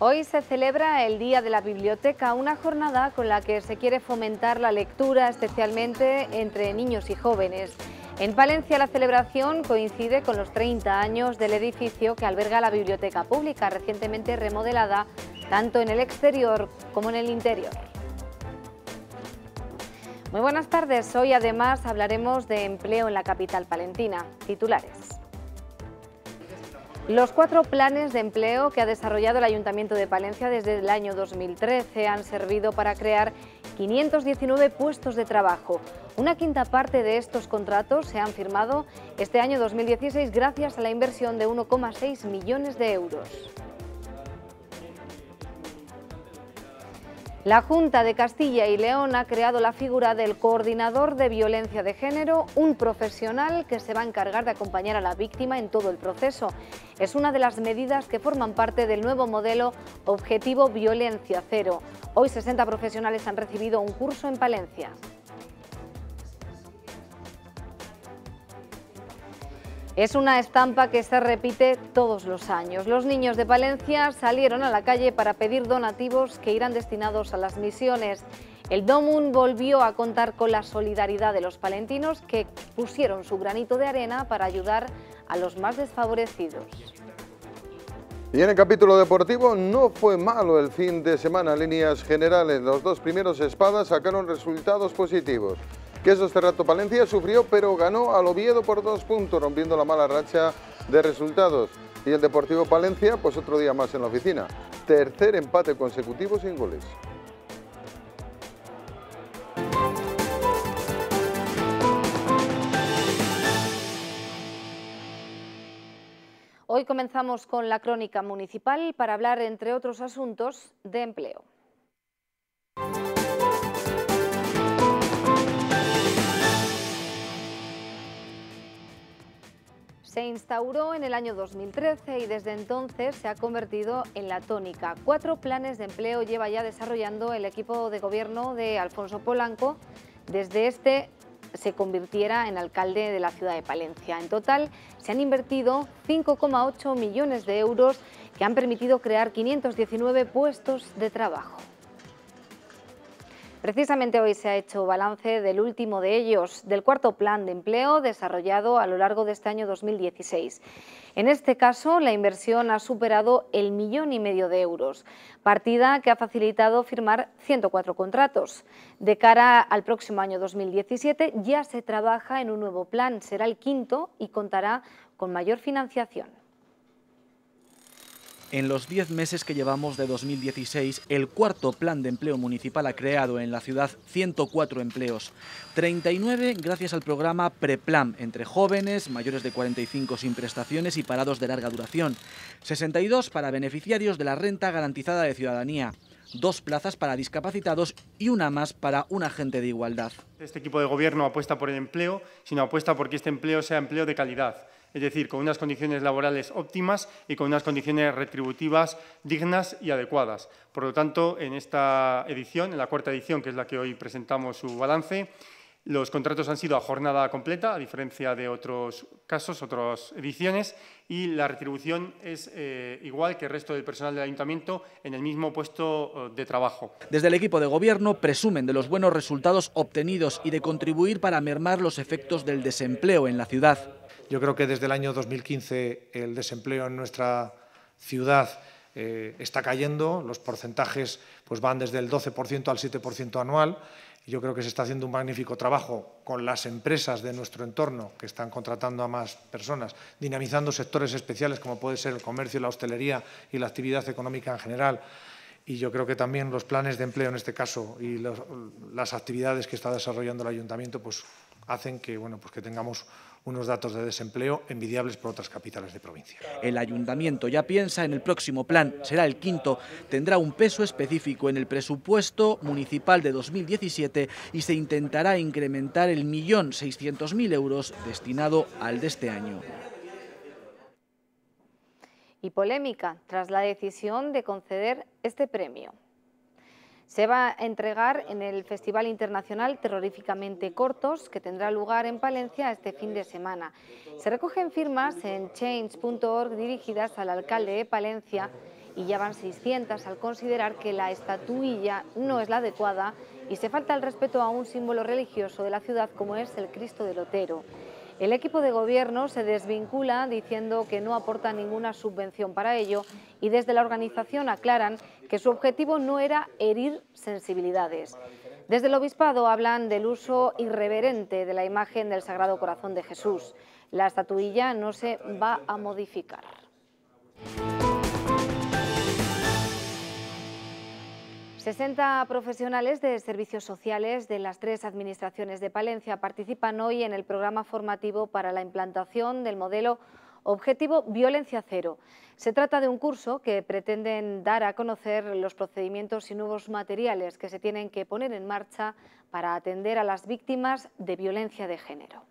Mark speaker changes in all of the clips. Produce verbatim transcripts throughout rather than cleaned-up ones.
Speaker 1: Hoy se celebra el Día de la Biblioteca, una jornada con la que se quiere fomentar la lectura, especialmente entre niños y jóvenes. En Palencia la celebración coincide con los treinta años del edificio que alberga la Biblioteca Pública, recientemente remodelada tanto en el exterior como en el interior. Muy buenas tardes, hoy además hablaremos de empleo en la capital palentina. Titulares. Los cuatro planes de empleo que ha desarrollado el Ayuntamiento de Palencia desde el año dos mil trece han servido para crear quinientos diecinueve puestos de trabajo. Una quinta parte de estos contratos se han firmado este año dos mil dieciséis gracias a la inversión de uno coma seis millones de euros. La Junta de Castilla y León ha creado la figura del coordinador de violencia de género, un profesional que se va a encargar de acompañar a la víctima en todo el proceso. Es una de las medidas que forman parte del nuevo modelo Objetivo Violencia Cero. Hoy sesenta profesionales han recibido un curso en Palencia. Es una estampa que se repite todos los años. Los niños de Palencia salieron a la calle para pedir donativos que irán destinados a las misiones. El Domun volvió a contar con la solidaridad de los palentinos que pusieron su granito de arena para ayudar a los más desfavorecidos.
Speaker 2: Y en el capítulo deportivo no fue malo el fin de semana. En líneas generales, los dos primeros espadas sacaron resultados positivos. Quesos Cerrato Palencia sufrió, pero ganó al Oviedo por dos puntos, rompiendo la mala racha de resultados. Y el Deportivo Palencia, pues otro día más en la oficina. Tercer empate consecutivo sin goles.
Speaker 1: Hoy comenzamos con la crónica municipal para hablar, entre otros asuntos, de empleo. Se instauró en el año dos mil trece y desde entonces se ha convertido en la tónica. Cuatro planes de empleo lleva ya desarrollando el equipo de gobierno de Alfonso Polanco desde este se convirtiera en alcalde de la ciudad de Palencia. En total se han invertido cinco coma ocho millones de euros que han permitido crear quinientos diecinueve puestos de trabajo. Precisamente hoy se ha hecho balance del último de ellos, del cuarto plan de empleo desarrollado a lo largo de este año dos mil dieciséis. En este caso, la inversión ha superado el millón y medio de euros, partida que ha facilitado firmar ciento cuatro contratos. De cara al próximo año dos mil diecisiete ya se trabaja en un nuevo plan, será el quinto y contará con mayor financiación.
Speaker 3: En los diez meses que llevamos de dos mil dieciséis, el cuarto plan de empleo municipal ha creado en la ciudad ciento cuatro empleos, treinta y nueve gracias al programa Preplan entre jóvenes, mayores de cuarenta y cinco sin prestaciones y parados de larga duración, sesenta y dos para beneficiarios de la renta garantizada de ciudadanía, dos plazas para discapacitados y una más para un agente de igualdad.
Speaker 4: Este equipo de gobierno apuesta por el empleo, sino apuesta por que este empleo sea empleo de calidad. Es decir, con unas condiciones laborales óptimas y con unas condiciones retributivas dignas y adecuadas. Por lo tanto, en esta edición, en la cuarta edición, que es la que hoy presentamos su balance, los contratos han sido a jornada completa, a diferencia de otros casos, otras ediciones, y la retribución es eh, igual que el resto del personal del ayuntamiento en el mismo puesto de trabajo.
Speaker 3: Desde el equipo de gobierno presumen de los buenos resultados obtenidos y de contribuir para mermar los efectos del desempleo en la ciudad.
Speaker 5: Yo creo que desde el año dos mil quince el desempleo en nuestra ciudad eh, está cayendo, los porcentajes pues, van desde el doce por ciento al siete por ciento anual. Y yo creo que se está haciendo un magnífico trabajo con las empresas de nuestro entorno que están contratando a más personas, dinamizando sectores especiales como puede ser el comercio, la hostelería y la actividad económica en general. Y yo creo que también los planes de empleo en este caso y los, las actividades que está desarrollando el ayuntamiento pues, hacen que, bueno, pues que tengamos unos datos de desempleo envidiables por otras capitales de provincia.
Speaker 3: El ayuntamiento ya piensa en el próximo plan, será el quinto, tendrá un peso específico en el presupuesto municipal de dos mil diecisiete y se intentará incrementar el millón seiscientos mil euros destinado al de este año.
Speaker 1: Y polémica tras la decisión de conceder este premio. Se va a entregar en el Festival Internacional Terroríficamente Cortos, que tendrá lugar en Palencia este fin de semana. Se recogen firmas en change punto org dirigidas al alcalde de Palencia y ya van seiscientas al considerar que la estatuilla no es la adecuada y se falta el respeto a un símbolo religioso de la ciudad como es el Cristo del Otero. El equipo de gobierno se desvincula diciendo que no aporta ninguna subvención para ello y desde la organización aclaran que su objetivo no era herir sensibilidades. Desde el obispado hablan del uso irreverente de la imagen del Sagrado Corazón de Jesús. La estatuilla no se va a modificar. sesenta profesionales de servicios sociales de las tres administraciones de Palencia participan hoy en el programa formativo para la implantación del modelo Objetivo Violencia Cero. Se trata de un curso que pretenden dar a conocer los procedimientos y nuevos materiales que se tienen que poner en marcha para atender a las víctimas de violencia de género.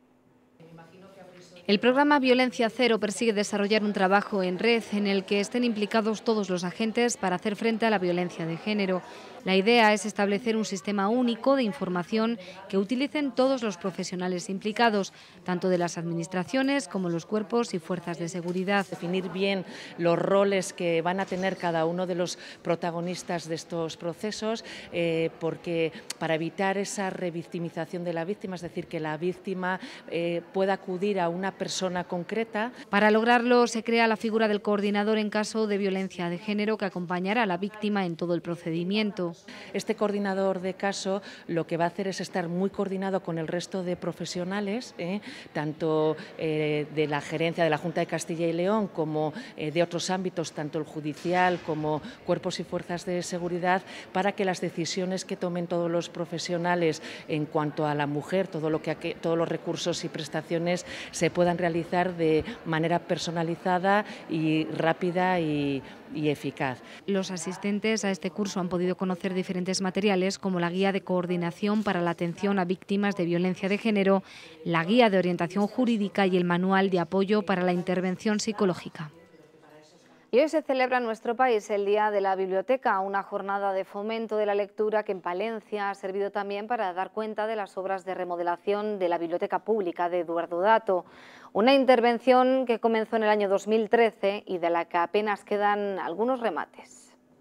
Speaker 1: El programa Violencia Cero persigue desarrollar un trabajo en red en el que estén implicados todos los agentes para hacer frente a la violencia de género. La idea es establecer un sistema único de información que utilicen todos los profesionales implicados, tanto de las administraciones como los cuerpos y fuerzas de seguridad.
Speaker 6: Definir bien los roles que van a tener cada uno de los protagonistas de estos procesos, eh, porque para evitar esa revictimización de la víctima, es decir, que la víctima eh, pueda acudir a una persona concreta.
Speaker 1: Para lograrlo se crea la figura del coordinador en caso de violencia de género que acompañará a la víctima en todo el procedimiento.
Speaker 6: Este coordinador de caso lo que va a hacer es estar muy coordinado con el resto de profesionales, eh, tanto eh, de la gerencia de la Junta de Castilla y León como eh, de otros ámbitos, tanto el judicial como cuerpos y fuerzas de seguridad, para que las decisiones que tomen todos los profesionales en cuanto a la mujer, todo lo que, todos los recursos y prestaciones se puedan realizar de manera personalizada y rápida y, y eficaz.
Speaker 1: Los asistentes a este curso han podido conocer diferentes materiales como la guía de coordinación para la atención a víctimas de violencia de género, la guía de orientación jurídica y el manual de apoyo para la intervención psicológica. Y hoy se celebra en nuestro país el Día de la Biblioteca, una jornada de fomento de la lectura que en Palencia ha servido también para dar cuenta de las obras de remodelación de la Biblioteca Pública de Eduardo Dato. Una intervención que comenzó en el año dos mil trece y de la que apenas quedan algunos remates.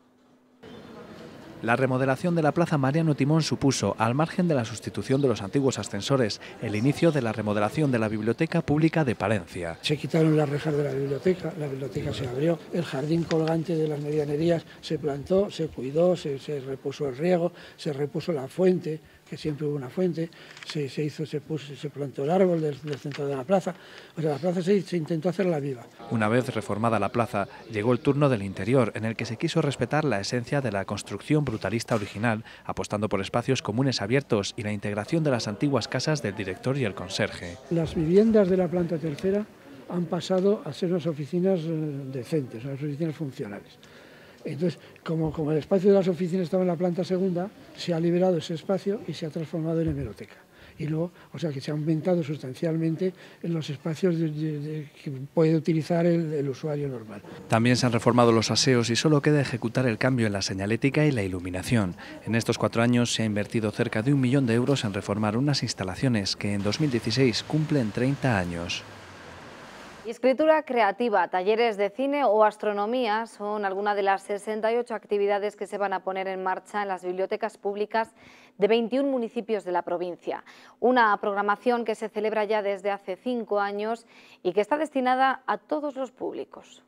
Speaker 3: La remodelación de la Plaza Mariano Timón supuso, al margen de la sustitución de los antiguos ascensores, el inicio de la remodelación de la Biblioteca Pública de Palencia.
Speaker 7: Se quitaron las rejas de la biblioteca, la biblioteca se abrió, el jardín colgante de las medianerías se plantó, se cuidó, se, se repuso el riego, se repuso la fuente, que siempre hubo una fuente, se, se, hizo, se, puso, se plantó el árbol del, del centro de la plaza, o sea, la plaza se, se intentó hacerla viva.
Speaker 3: Una vez reformada la plaza, llegó el turno del interior, en el que se quiso respetar la esencia de la construcción brutalista original, apostando por espacios comunes abiertos y la integración de las antiguas casas del director y el conserje.
Speaker 7: Las viviendas de la planta tercera han pasado a ser unas oficinas decentes, unas oficinas funcionales. Entonces, como, como el espacio de las oficinas estaba en la planta segunda, se ha liberado ese espacio y se ha transformado en hemeroteca. Y luego, o sea, que se ha aumentado sustancialmente en los espacios de, de, de, que puede utilizar el, el usuario normal.
Speaker 3: También se han reformado los aseos y solo queda ejecutar el cambio en la señalética y la iluminación. En estos cuatro años se ha invertido cerca de un millón de euros en reformar unas instalaciones que en dos mil dieciséis cumplen treinta años.
Speaker 1: Escritura creativa, talleres de cine o astronomía son algunas de las sesenta y ocho actividades que se van a poner en marcha en las bibliotecas públicas de veintiún municipios de la provincia. Una programación que se celebra ya desde hace cinco años y que está destinada a todos los públicos.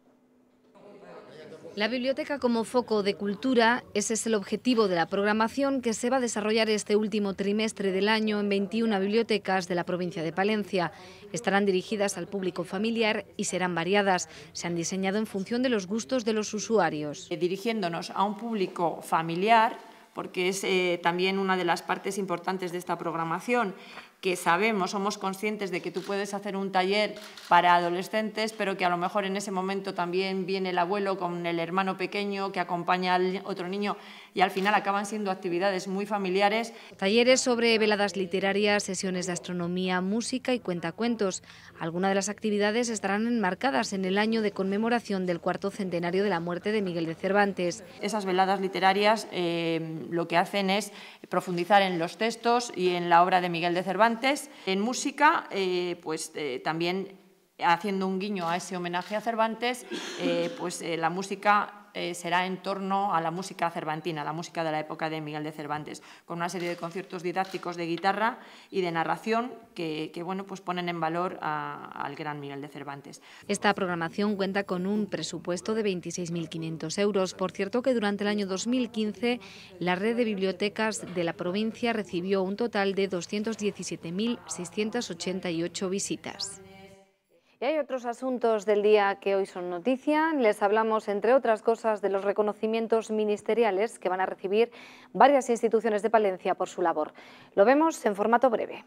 Speaker 1: La biblioteca como foco de cultura, ese es el objetivo de la programación que se va a desarrollar este último trimestre del año en veintiuna bibliotecas de la provincia de Palencia. Estarán dirigidas al público familiar y serán variadas. Se han diseñado en función de los gustos de los usuarios.
Speaker 8: Dirigiéndonos a un público familiar, porque es eh, también una de las partes importantes de esta programación, que sabemos, somos conscientes de que tú puedes hacer un taller para adolescentes, pero que a lo mejor en ese momento también viene el abuelo con el hermano pequeño que acompaña al otro niño y al final acaban siendo actividades muy familiares.
Speaker 1: Talleres sobre veladas literarias, sesiones de astronomía, música y cuentacuentos. Algunas de las actividades estarán enmarcadas en el año de conmemoración del cuarto centenario de la muerte de Miguel de Cervantes.
Speaker 8: Esas veladas literarias eh, lo que hacen es profundizar en los textos y en la obra de Miguel de Cervantes. En música, eh, pues eh, también haciendo un guiño a ese homenaje a Cervantes, eh, pues eh, la música eh, será en torno a la música cervantina, la música de la época de Miguel de Cervantes, con una serie de conciertos didácticos de guitarra y de narración que, que bueno, pues ponen en valor a, al gran Miguel de Cervantes.
Speaker 1: Esta programación cuenta con un presupuesto de veintiséis mil quinientos euros. Por cierto que durante el año dos mil quince la red de bibliotecas de la provincia recibió un total de doscientos diecisiete mil seiscientos ochenta y ocho visitas. Y hay otros asuntos del día que hoy son noticia. Les hablamos, entre otras cosas, de los reconocimientos ministeriales que van a recibir varias instituciones de Palencia por su labor. Lo vemos en formato breve.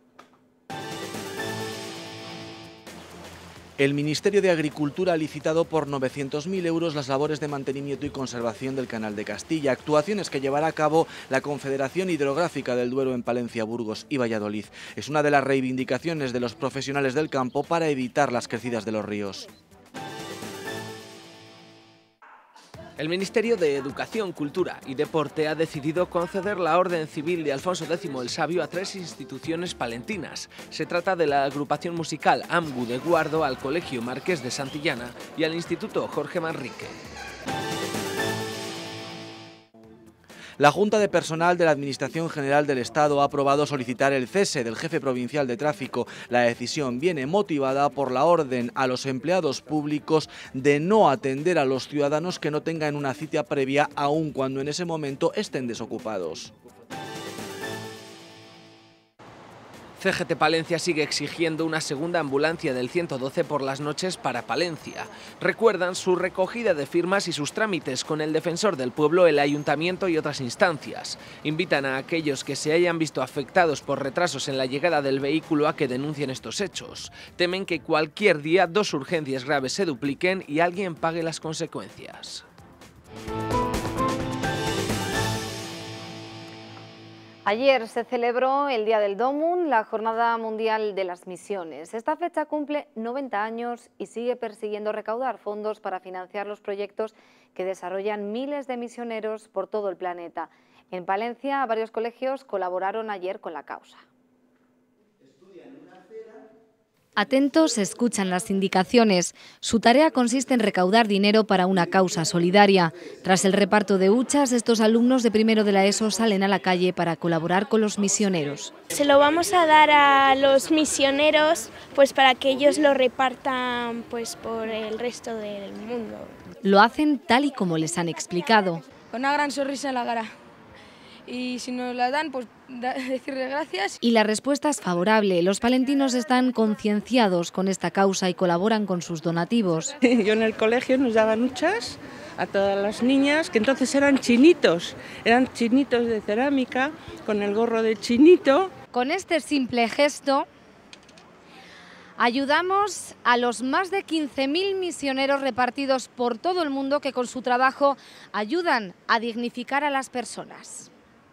Speaker 3: El Ministerio de Agricultura ha licitado por novecientos mil euros las labores de mantenimiento y conservación del Canal de Castilla, actuaciones que llevará a cabo la Confederación Hidrográfica del Duero en Palencia, Burgos y Valladolid. Es una de las reivindicaciones de los profesionales del campo para evitar las crecidas de los ríos.
Speaker 9: El Ministerio de Educación, Cultura y Deporte ha decidido conceder la Orden Civil de Alfonso décimo el Sabio a tres instituciones palentinas. Se trata de la agrupación musical AMGU de Guardo, al Colegio Marqués de Santillana y al Instituto Jorge Manrique.
Speaker 3: La Junta de Personal de la Administración General del Estado ha aprobado solicitar el cese del jefe provincial de tráfico. La decisión viene motivada por la orden a los empleados públicos de no atender a los ciudadanos que no tengan una cita previa, aun cuando en ese momento estén desocupados.
Speaker 9: C G T Palencia sigue exigiendo una segunda ambulancia del ciento doce por las noches para Palencia. Recuerdan su recogida de firmas y sus trámites con el defensor del pueblo, el ayuntamiento y otras instancias. Invitan a aquellos que se hayan visto afectados por retrasos en la llegada del vehículo a que denuncien estos hechos. Temen que cualquier día dos urgencias graves se dupliquen y alguien pague las consecuencias.
Speaker 1: Ayer se celebró el Día del Dómun, la Jornada Mundial de las Misiones. Esta fecha cumple noventa años y sigue persiguiendo recaudar fondos para financiar los proyectos que desarrollan miles de misioneros por todo el planeta. En Palencia, varios colegios colaboraron ayer con la causa. Atentos, escuchan las indicaciones. Su tarea consiste en recaudar dinero para una causa solidaria. Tras el reparto de huchas, estos alumnos de primero de la ESO salen a la calle para colaborar con los misioneros.
Speaker 10: Se lo vamos a dar a los misioneros pues para que ellos lo repartan pues por el resto del mundo.
Speaker 1: Lo hacen tal y como les han explicado.
Speaker 11: Con una gran sonrisa en la cara. Y si nos la dan, pues da, decirles gracias.
Speaker 1: Y la respuesta es favorable. Los palentinos están concienciados con esta causa y colaboran con sus donativos.
Speaker 12: Yo en el colegio nos daban huchas a todas las niñas, que entonces eran chinitos, eran chinitos de cerámica, con el gorro de chinito.
Speaker 1: Con este simple gesto ayudamos a los más de quince mil misioneros repartidos por todo el mundo que con su trabajo ayudan a dignificar a las personas.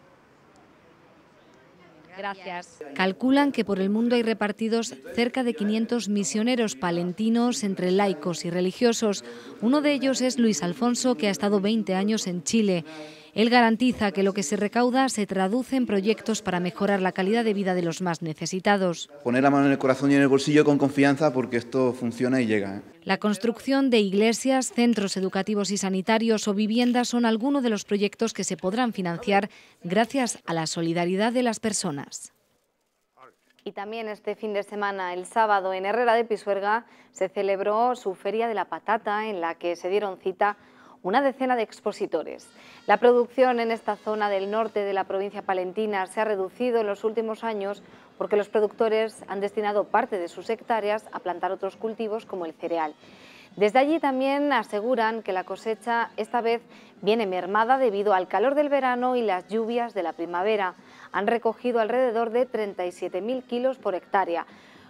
Speaker 1: Gracias. Calculan que por el mundo hay repartidos cerca de quinientos misioneros palentinos entre laicos y religiosos. Uno de ellos es Luis Alfonso, que ha estado veinte años en Chile. Él garantiza que lo que se recauda se traduce en proyectos para mejorar la calidad de vida de los más necesitados.
Speaker 13: Poner la mano en el corazón y en el bolsillo con confianza porque esto funciona y llega.
Speaker 1: La construcción de iglesias, centros educativos y sanitarios o viviendas son algunos de los proyectos que se podrán financiar gracias a la solidaridad de las personas. Y también este fin de semana, el sábado, en Herrera de Pisuerga, se celebró su Feria de la Patata, en la que se dieron cita una decena de expositores. La producción en esta zona del norte de la provincia palentina se ha reducido en los últimos años porque los productores han destinado parte de sus hectáreas a plantar otros cultivos como el cereal. Desde allí también aseguran que la cosecha esta vez viene mermada debido al calor del verano y las lluvias de la primavera. Han recogido alrededor de treinta y siete mil kilos por hectárea.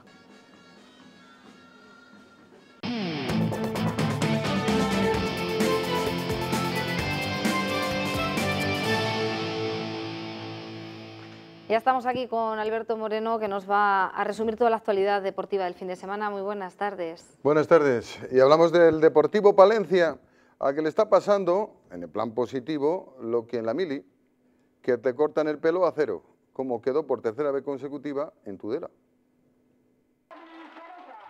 Speaker 1: Ya estamos aquí con Alberto Moreno, que nos va a resumir toda la actualidad deportiva del fin de semana. Muy buenas tardes.
Speaker 2: Buenas tardes. Y hablamos del Deportivo Palencia, a que le está pasando, en el plan positivo, lo que en la mili, que te cortan el pelo a cero, como quedó por tercera vez consecutiva en Tudela.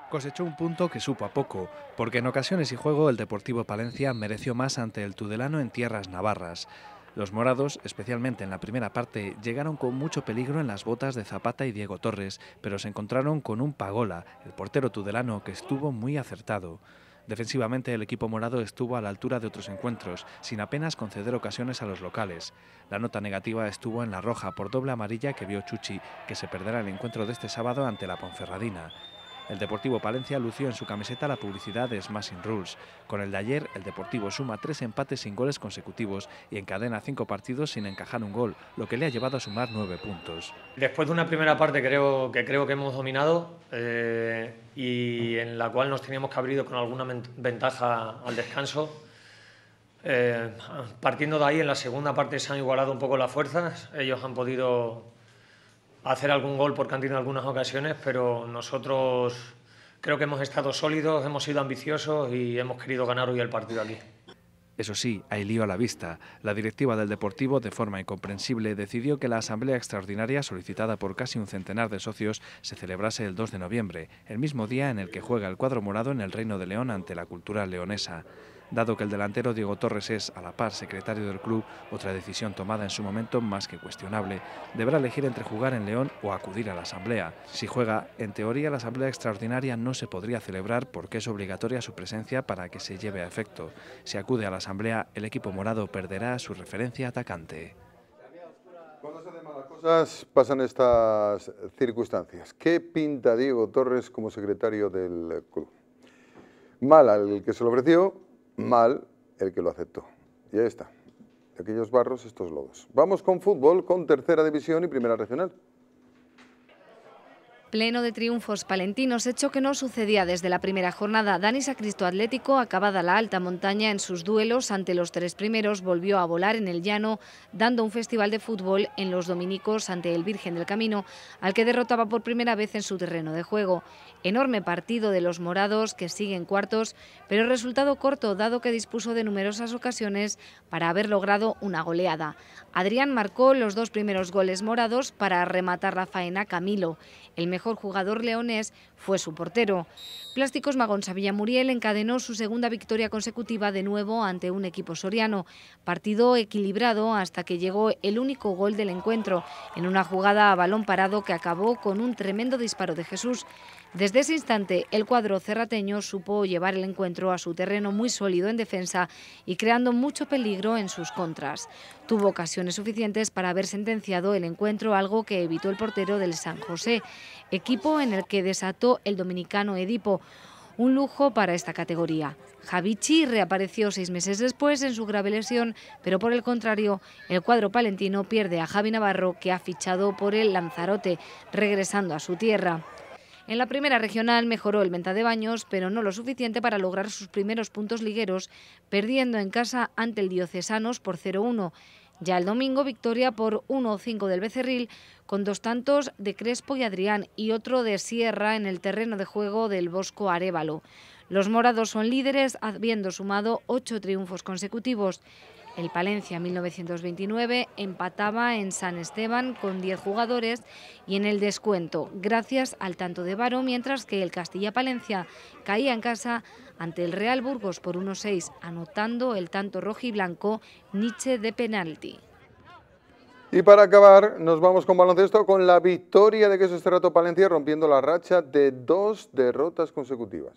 Speaker 14: Cosechó un punto que supo a poco, porque en ocasiones y juego el Deportivo Palencia mereció más ante el Tudelano en tierras navarras. Los morados, especialmente en la primera parte, llegaron con mucho peligro en las botas de Zapata y Diego Torres, pero se encontraron con un Pagola, el portero tudelano, que estuvo muy acertado. Defensivamente, el equipo morado estuvo a la altura de otros encuentros, sin apenas conceder ocasiones a los locales. La nota negativa estuvo en la roja por doble amarilla que vio Chuchi, que se perderá el encuentro de este sábado ante la Ponferradina. El Deportivo Palencia lució en su camiseta la publicidad de Smashing Rules. Con el de ayer, el Deportivo suma tres empates sin goles consecutivos y encadena cinco partidos sin encajar un gol, lo que le ha llevado a sumar nueve puntos.
Speaker 15: Después de una primera parte creo que creo que hemos dominado eh, y en la cual nos teníamos que haber ido con alguna ventaja al descanso. Eh, partiendo de ahí, en la segunda parte se han igualado un poco las fuerzas. Ellos han podido hacer algún gol porque han tenido algunas ocasiones, pero nosotros creo que hemos estado sólidos, hemos sido ambiciosos y hemos querido ganar hoy el partido aquí.
Speaker 14: Eso sí, hay lío a la vista. La directiva del Deportivo, de forma incomprensible, decidió que la asamblea extraordinaria solicitada por casi un centenar de socios se celebrase el dos de noviembre, el mismo día en el que juega el cuadro morado en el Reino de León ante la Cultural leonesa. Dado que el delantero Diego Torres es, a la par, secretario del club, otra decisión tomada en su momento más que cuestionable, deberá elegir entre jugar en León o acudir a la asamblea. Si juega, en teoría la asamblea extraordinaria no se podría celebrar porque es obligatoria su presencia para que se lleve a efecto. Si acude a la asamblea, el equipo morado perderá su referencia atacante.
Speaker 2: Cuando se hacen malas cosas, pasan estas circunstancias. ¿Qué pinta Diego Torres como secretario del club? Mal al que se lo ofreció, mal el que lo aceptó. Y ahí está. De aquellos barros, estos lodos. Vamos con fútbol, con tercera división y primera regional.
Speaker 1: Pleno de triunfos palentinos, hecho que no sucedía desde la primera jornada. Dani Sacristo Atlético, acabada la alta montaña en sus duelos ante los tres primeros, volvió a volar en el llano, dando un festival de fútbol en los dominicos ante el Virgen del Camino, al que derrotaba por primera vez en su terreno de juego. Enorme partido de los morados, que siguen cuartos, pero resultado corto, dado que dispuso de numerosas ocasiones para haber logrado una goleada. Adrián marcó los dos primeros goles morados para rematar la faena Camilo. El mejor jugador leonés fue su portero. Plásticos Magonsa Villamuriel encadenó su segunda victoria consecutiva de nuevo ante un equipo soriano. Partido equilibrado hasta que llegó el único gol del encuentro, en una jugada a balón parado que acabó con un tremendo disparo de Jesús. Desde ese instante, el cuadro cerrateño supo llevar el encuentro a su terreno muy sólido en defensa y creando mucho peligro en sus contras. Tuvo ocasiones suficientes para haber sentenciado el encuentro, algo que evitó el portero del San José, equipo en el que desató el dominicano Edipo. Un lujo para esta categoría. Javichi reapareció seis meses después en su grave lesión, pero por el contrario, el cuadro palentino pierde a Javi Navarro, que ha fichado por el Lanzarote, regresando a su tierra. En la primera regional mejoró el Venta de Baños, pero no lo suficiente para lograr sus primeros puntos ligueros, perdiendo en casa ante el Diocesanos por cero uno. Ya el domingo, victoria por uno cinco del Becerril, con dos tantos de Crespo y Adrián y otro de Sierra en el terreno de juego del Bosco Arévalo. Los morados son líderes, habiendo sumado ocho triunfos consecutivos. El Palencia mil novecientos veintinueve empataba en San Esteban con diez jugadores y en el descuento, gracias al tanto de Varo, mientras que el Castilla-Palencia caía en casa ante el Real Burgos por uno seis, anotando el tanto rojiblanco Nietzsche de penalti.
Speaker 2: Y para acabar, nos vamos con baloncesto con la victoria de Quesos Cerrato Palencia, rompiendo la racha de dos derrotas consecutivas.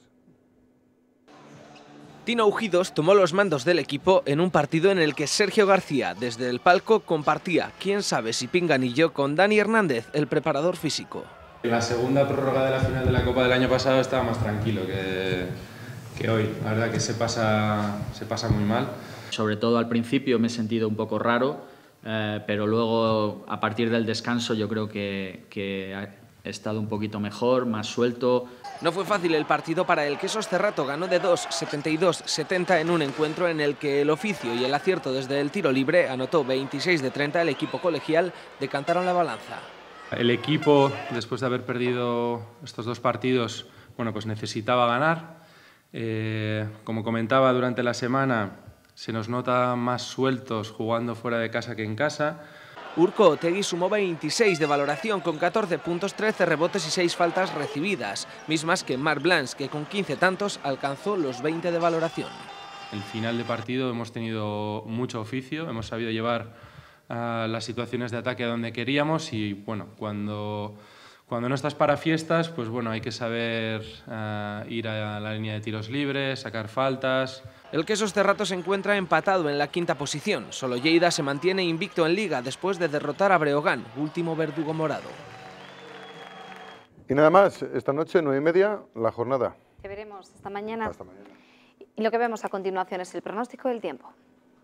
Speaker 9: Tino Ujidos tomó los mandos del equipo en un partido en el que Sergio García, desde el palco, compartía, quién sabe si pinganillo, con Dani Hernández, el preparador físico.
Speaker 16: En la segunda prórroga de la final de la Copa del año pasado estaba más tranquilo que, que hoy. La verdad que se pasa, se pasa muy mal.
Speaker 17: Sobre todo al principio me he sentido un poco raro, eh, pero luego a partir del descanso yo creo que, que he estado un poquito mejor, más suelto.
Speaker 9: No fue fácil el partido para el Quesos Cerrato, ganó de dos, setenta y dos setenta en un encuentro en el que el oficio y el acierto desde el tiro libre, anotó veintiséis de treinta, el equipo colegial decantaron la balanza.
Speaker 16: El equipo, después de haber perdido estos dos partidos, bueno, pues necesitaba ganar. Eh, como comentaba durante la semana, se nos nota más sueltos jugando fuera de casa que en casa.
Speaker 9: Urko Otegui sumó veintiséis de valoración con catorce puntos, trece rebotes y seis faltas recibidas, mismas que Marc Blanch, que con quince tantos alcanzó los veinte de valoración.
Speaker 16: El final de partido hemos tenido mucho oficio, hemos sabido llevar uh, las situaciones de ataque a donde queríamos y bueno, cuando, cuando no estás para fiestas, pues bueno, hay que saber uh, ir a la línea de tiros libres, sacar faltas.
Speaker 9: El Quesos Cerrato se encuentra empatado en la quinta posición. Solo Lleida se mantiene invicto en Liga después de derrotar a Breogán, último verdugo morado.
Speaker 2: Y nada más, esta noche, nueve y media, la jornada.
Speaker 1: Te veremos esta mañana.
Speaker 2: Hasta mañana.
Speaker 1: Y lo que vemos a continuación es el pronóstico del tiempo.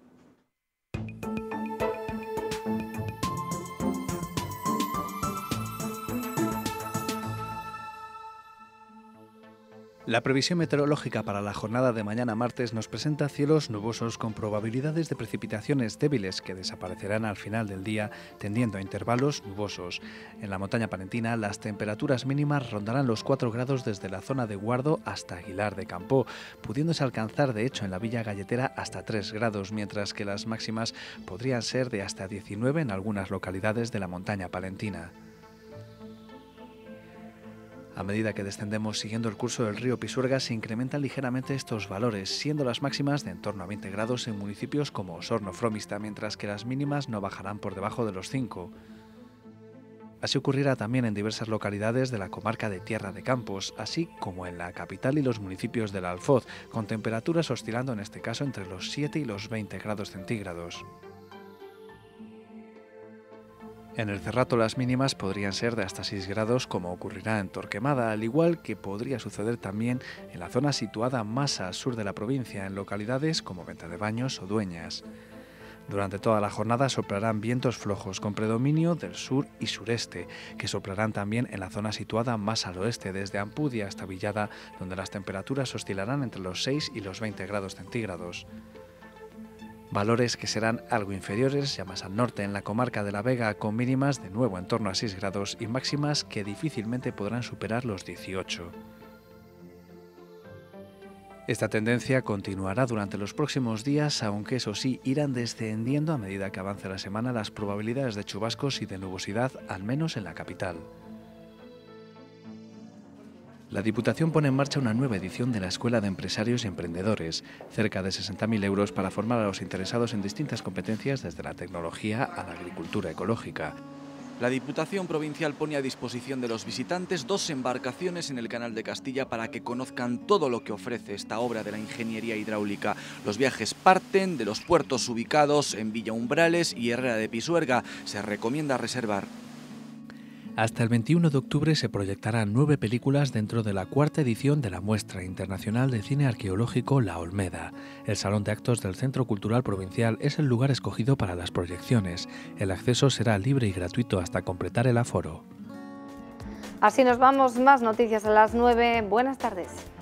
Speaker 14: La previsión meteorológica para la jornada de mañana martes nos presenta cielos nubosos con probabilidades de precipitaciones débiles que desaparecerán al final del día, tendiendo a intervalos nubosos. En la montaña palentina, las temperaturas mínimas rondarán los cuatro grados desde la zona de Guardo hasta Aguilar de Campoo, pudiéndose alcanzar de hecho en la Villa Galletera hasta tres grados, mientras que las máximas podrían ser de hasta diecinueve en algunas localidades de la montaña palentina. A medida que descendemos siguiendo el curso del río Pisuerga se incrementan ligeramente estos valores, siendo las máximas de en torno a veinte grados en municipios como Osorno-Fromista, mientras que las mínimas no bajarán por debajo de los cinco. Así ocurrirá también en diversas localidades de la comarca de Tierra de Campos, así como en la capital y los municipios del Alfoz, con temperaturas oscilando en este caso entre los siete y los veinte grados centígrados. En el Cerrato las mínimas podrían ser de hasta seis grados, como ocurrirá en Torquemada, al igual que podría suceder también en la zona situada más al sur de la provincia, en localidades como Ventedebaños o Dueñas. Durante toda la jornada soplarán vientos flojos con predominio del sur y sureste, que soplarán también en la zona situada más al oeste, desde Ampudia hasta Villada, donde las temperaturas oscilarán entre los seis y los veinte grados centígrados. Valores que serán algo inferiores ya más al norte en la comarca de La Vega, con mínimas de nuevo en torno a seis grados y máximas que difícilmente podrán superar los dieciocho. Esta tendencia continuará durante los próximos días, aunque eso sí irán descendiendo a medida que avance la semana las probabilidades de chubascos y de nubosidad, al menos en la capital. La Diputación pone en marcha una nueva edición de la Escuela de Empresarios y Emprendedores, cerca de sesenta mil euros para formar a los interesados en distintas competencias desde la tecnología a la agricultura ecológica.
Speaker 3: La Diputación Provincial pone a disposición de los visitantes dos embarcaciones en el Canal de Castilla para que conozcan todo lo que ofrece esta obra de la ingeniería hidráulica. Los viajes parten de los puertos ubicados en Villa Umbrales y Herrera de Pisuerga. Se recomienda reservar.
Speaker 14: Hasta el veintiuno de octubre se proyectarán nueve películas dentro de la cuarta edición de la Muestra Internacional de Cine Arqueológico La Olmeda. El Salón de Actos del Centro Cultural Provincial es el lugar escogido para las proyecciones. El acceso será libre y gratuito hasta completar el aforo.
Speaker 1: Así nos vamos, más noticias a las nueve. Buenas tardes.